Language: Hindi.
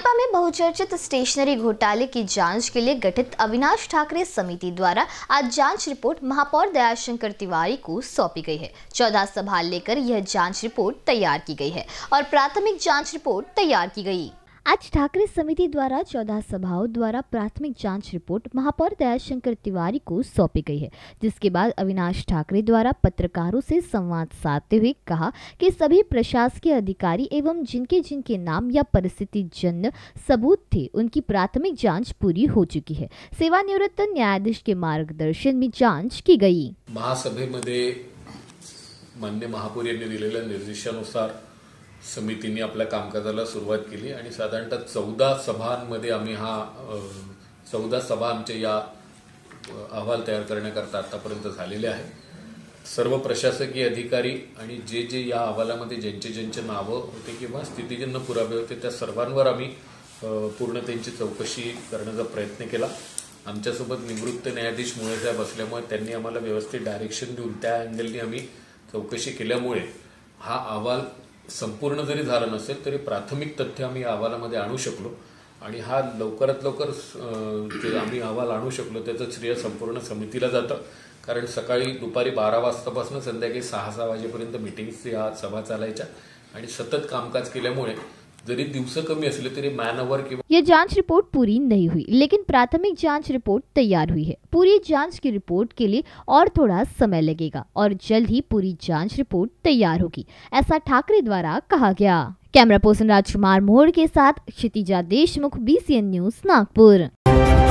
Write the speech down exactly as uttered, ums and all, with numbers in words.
भाजपा में बहुचर्चित स्टेशनरी घोटाले की जांच के लिए गठित अविनाश ठाकरे समिति द्वारा आज जांच रिपोर्ट महापौर दयाशंकर तिवारी को सौंपी गई है। चौदह सवाल लेकर यह जांच रिपोर्ट तैयार की गई है और प्राथमिक जांच रिपोर्ट तैयार की गई। आज ठाकरे समिति द्वारा चौदह सभाओं द्वारा प्राथमिक जांच रिपोर्ट महापौर दयाशंकर तिवारी को सौंपी गई है, जिसके बाद अविनाश ठाकरे द्वारा पत्रकारों से संवाद साधते हुए कहा कि सभी प्रशासकीय अधिकारी एवं जिनके जिनके नाम या परिस्थिति जन्य सबूत थे उनकी प्राथमिक जांच पूरी हो चुकी है। सेवानिवृत्त न्यायाधीश के मार्गदर्शन में जांच की गई। महासभेमध्ये मान्य महापौर यांनी दिलेल्या निर्देशानुसार समितीने आपल्या कामकाजाला सुरुवात केली आणि साधारणतः चौदा सभांमध्ये आम्ही हा चौदा सभा आमचे या अहवाल तयार करण्याकरता आतापर्यंत झालेले आहे। सर्व प्रशासकीय अधिकारी आणि जे जे या अहवालामध्ये ज्यांचे ज्यांचे नावं होते किंवा स्थितीजन्य पुरावे होते त्या सर्वांवर आम्ही पूर्ण त्यांची चौकशी करण्याचा प्रयत्न केला। आमच्यासोबत निवृत्त न्यायाधीश मुळे साहेब असल्यामुळे त्यांनी आम्हाला व्यवस्थित डायरेक्शन देऊन त्या अँगलने आम्ही चौकशी केल्यामुळे हा अहवाल संपूर्ण जरी झाला नसेल तरी प्राथमिक तथ्य आम्ही अहवालामध्ये आणू शकलो आणि हा लवकरात लवकर जे आम्ही अहवाल आणू शकलो त्याचं श्रेय संपूर्ण समितीला जातं। कारण सकाळी दुपारी बारा वाजतापासून संध्याकाळी सहा सहा वाजेपर्यंत मीटिंग्स या सभा चालायच्या आणि सतत कामकाज केल्यामुळे जरी दिवस कमी असले तरी मैन आवर की ये जांच रिपोर्ट पूरी नहीं हुई, लेकिन प्राथमिक जांच रिपोर्ट तैयार हुई है। पूरी जांच की रिपोर्ट के लिए और थोड़ा समय लगेगा और जल्द ही पूरी जांच रिपोर्ट तैयार होगी, ऐसा ठाकरे द्वारा कहा गया। कैमरा पर्सन राजकुमार मोहड़ के साथ Kshitija Deshmukh, B C N news, Nagpur.